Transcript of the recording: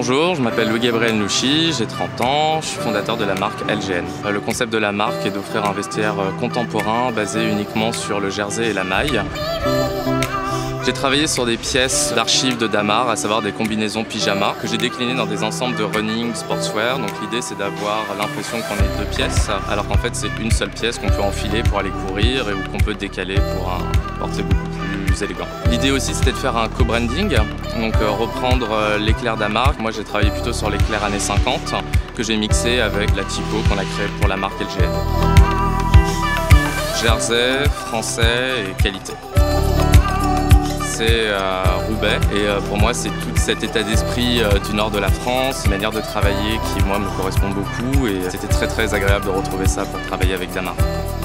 Bonjour, je m'appelle Louis-Gabriel Nouchi, j'ai 30 ans, je suis fondateur de la marque LGN. Le concept de la marque est d'offrir un vestiaire contemporain basé uniquement sur le jersey et la maille. J'ai travaillé sur des pièces d'archives de Damar, à savoir des combinaisons pyjama, que j'ai déclinées dans des ensembles de running, sportswear. Donc l'idée c'est d'avoir l'impression qu'on est deux pièces, alors qu'en fait c'est une seule pièce qu'on peut enfiler pour aller courir et ou qu'on peut décaler pour un porter beaucoup plus élégant. L'idée aussi c'était de faire un co-branding, donc reprendre l'éclair Damar. Moi j'ai travaillé plutôt sur l'éclair années 50, que j'ai mixé avec la typo qu'on a créée pour la marque LGN. Jersey, français et qualité. C'est Roubaix et pour moi c'est tout cet état d'esprit du nord de la France, une manière de travailler qui moi me correspond beaucoup et c'était très agréable de retrouver ça pour travailler avec Damar.